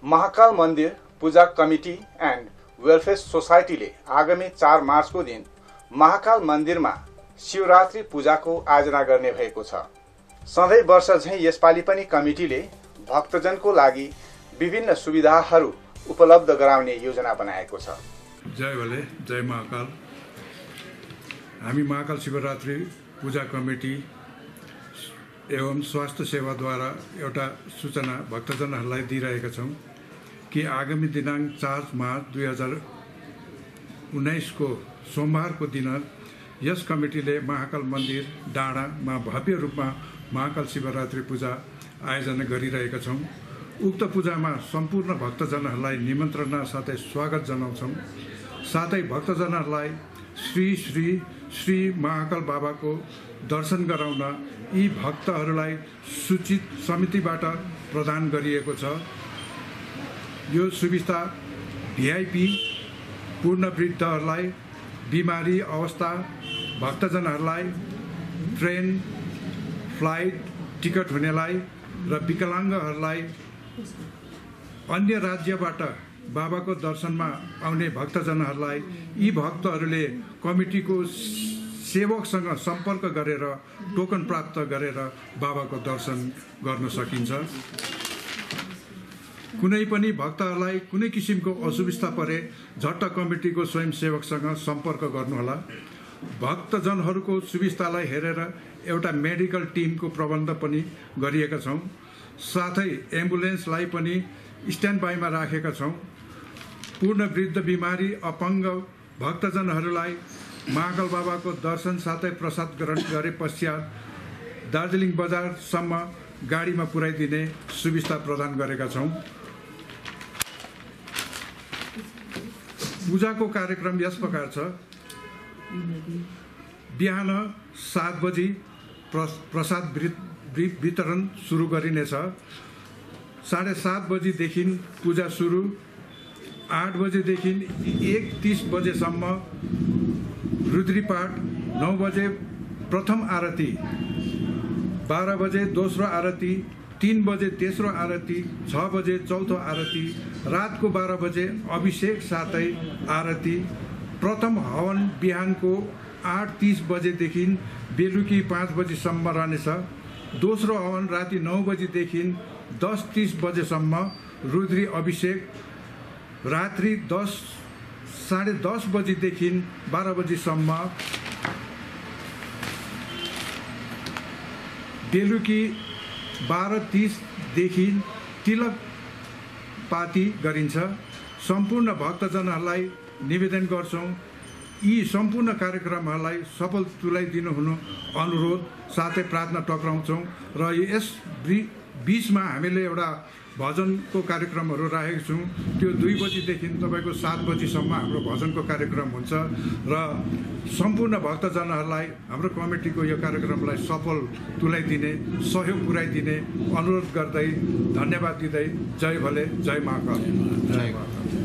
Mahakal Mandir Puja committee and welfare सोसाइटीले आगामी 4 मार्चको दिन महाकाल मन्दिरमा शिवरात्रि पूजाको आयोजना गर्ने भएको छ। सधैँ वर्ष झैं यसपालि पनि कमिटीले भक्तजनको लागि विभिन्न सुविधाहरू उपलब्ध गराउने योजना बनाएको छ। जय भले, जय महाकाल। हामी महाकाल शिवरात्रि पूजा कमिटी एवं स्वास्थ्य सेवाद्वारा एउटा सूचना भक्तजनहरूलाई दिइरहेका छौं कि आगामी दिनांक 4 मार्च 2019 को सोमबारको दिन यस कमिटीले महाकाल मन्दिर डाँडामा भव्य रूपमा महाकाल शिवरात्रि पूजा आयोजना गरिरहेका छौं। उक्त पूजामा सम्पूर्ण भक्तजनहरूलाई निमन्त्रणा साथै स्वागत जनाउँछौं। साथै भक्तजनहरूलाई श्री श्री श्री महाकाल बाबाको दर्शन गराउन यी भक्तहरूलाई सूचित समितिबाट प्रदान गरिएको छ। यो सुविधा भिआइपी पूर्ण वृद्धहरूलाई, बिमारी अवस्था भक्तजनहरूलाई, ट्रेन फ्लाइट टिकट हुनेलाई र विकलाङ्गहरूलाई, अन्य राज्यबाट बाबाको दर्शनमा आउने भक्तजनहरूलाई यी भक्तहरूले कमिटीको सेवकसँग सम्पर्क गरेर टोकन प्राप्त गरेर बाबाको दर्शन गर्न सकिन्छ। कुनै पनि भक्तहरूलाई कुनै किसिमको असुविधा परे झट्ट कमिटीको स्वयंसेवकसँग सम्पर्क गर्नुहोला। भक्तजनहरूको सुविधालाई हेरेर एउटा मेडिकल टिमको प्रबन्ध पनि गरिएका छौं। साथै एम्बुलेन्सलाई पनि स्ट्यान्ड बाईमा राखेका छौं। पूर्ण वृद्ध, बिमारी, अपङ्ग भक्तजनहरूलाई महाकाल बाबाको दर्शन साथै प्रसाद ग्रहण गरे पश्चात दार्जिलिङ बजारसम्म गाडीमा पुर्याइदिने सुविधा प्रदान गरेका छौं। पूजाको कार्यक्रम यस प्रकार छ। बिहान 7 बजी प्रसाद वितरण सुरु गरिनेछ। 7:30 बजीदेखि पूजा सुरु। 8 बजेदेखि 1:30 बजेसम्म रुद्री पाठ, 9 बजे प्रथम आरती, 12 बजे दोस्रो आरती, 3 बजे तेस्रो आरती, 6 बजे चौथो आरती, रातको 12 बजे अभिषेक साथै आरती। प्रथम हवन बिहानको 8:30 बजेदेखि बेलुकी 5 बजीसम्म रहनेछ। दोस्रो हवन राति 9 बजेदेखि 10:30 बजेसम्म रुद्री अभिषेक। रात्रि 10:30 बजेदेखि 12 बजीसम्म बेलुकी 12:30 देखि तिलक पाती गरिन्छ। सम्पूर्ण भक्तजनहरूलाई निवेदन गर्छौं यी सम्पूर्ण कार्यक्रमहरूलाई सफल तुल्याइदिनु हुनु अनुरोध साथै प्रार्थना टक्राउँछौं। र यस बीचमा हामीले एउटा भजनको कार्यक्रमहरू राखेको छौं। त्यो 2 बजीदेखि तपाईको 7 बजीसम्म हाम्रो भजनको कार्यक्रम हुन्छ र सम्पूर्ण भक्तजनहरूलाई हाम्रो कमिटीको यो कार्यक्रमलाई सफल तुल्याइदिने, सहयोग पुर्याइदिने अनुरोध गर्दै धन्यवाद दिँदै जय भले, जय महाकाल। जय महाकाल।